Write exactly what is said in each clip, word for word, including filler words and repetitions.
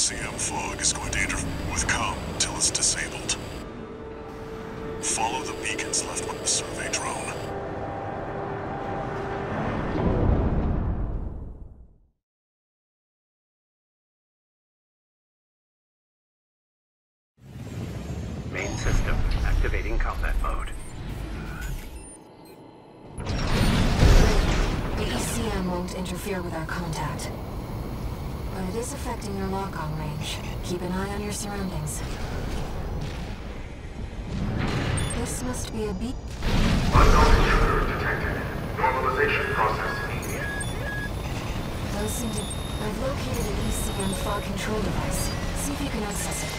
C M fog is going to interfere with comm until it's disabled. Follow the beacons left with the survey drone. Main system activating combat mode. The E C M won't interfere with our contact. But it is affecting your lock-on range. Keep an eye on your surroundings. This must be a beat. Unknown intruder detected. Normalization process immediate. Those seem to... I've located an E C M fog control device. See if you can access it.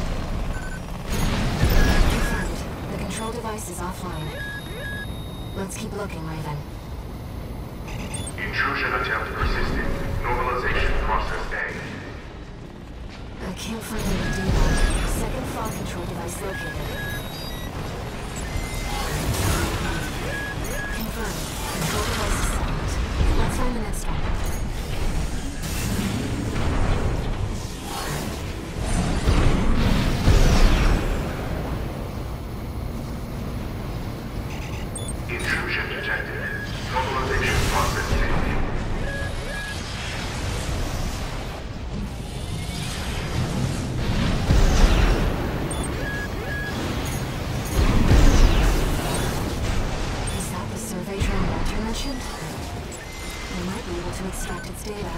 Confirmed. The control device is offline. Let's keep looking, Raven. Intrusion attempt persisting. Normalization process A. I can't find any data. Second fog control device located. Confirmed. Control device is silent. Let's find the next one. Intrusion detected. Normalization process failed. Is that the survey drone Walter mentioned? We might be able to extract its data.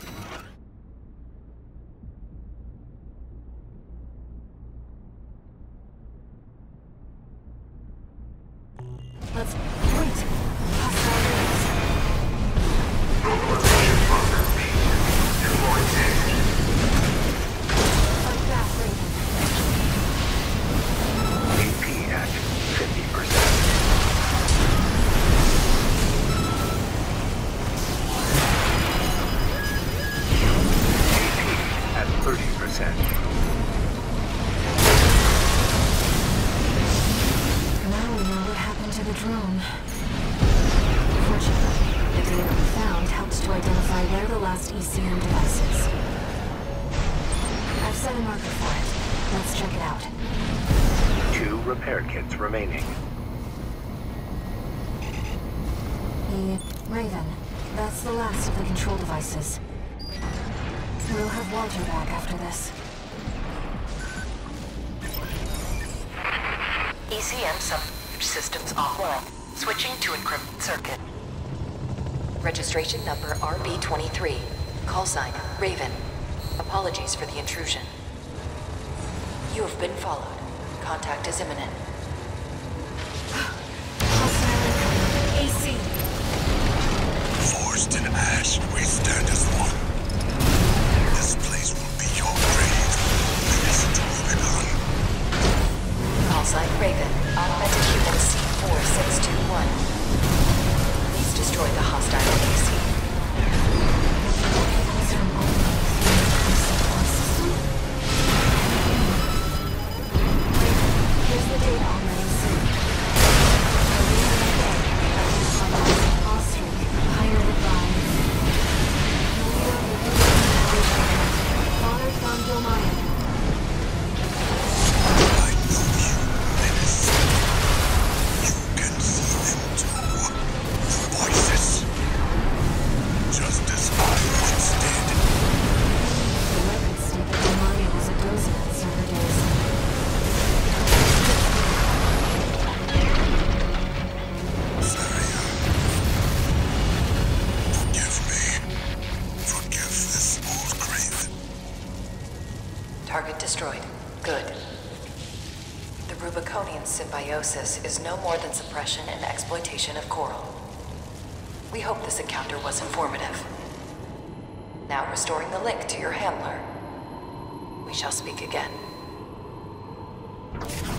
Let's... Wait! Hostile raiders. Normalization process B. Deploy damage. Fight back, Raven. A P at fifty percent. A P at thirty percent. Now we know what happened to the drone. Fortunately, the data we found helps to identify where the last E C M device is. I've set a marker for it. Let's check it out. Two repair kits remaining. The Raven. That's the last of the control devices. We'll have Walter back after this. E C M sub systems offline. Switching to encrypted circuit. Registration number R B twenty-three. Call sign Raven. Apologies for the intrusion. You have been followed. Contact is imminent. Hostile A C. Forged in ash, we stand as one. This place will be your grave. Listen to Rubicon. Call sign Raven. Augmented human C four six two one. Please destroy the hostile A C. Here's the data already saved. All streak, higher than five. Father from Gilmaya. I know you, Menace. You can see them too. The voices. Just as I once did. The records state that Gilmaya was a dozen in server days. Zarya. Forgive me. Forgive this old grave. Target destroyed. Good. The Rubiconian symbiosis is no more than suppression and exploitation of coral. We hope this encounter was informative. Now restoring the link to your handler. We shall speak again.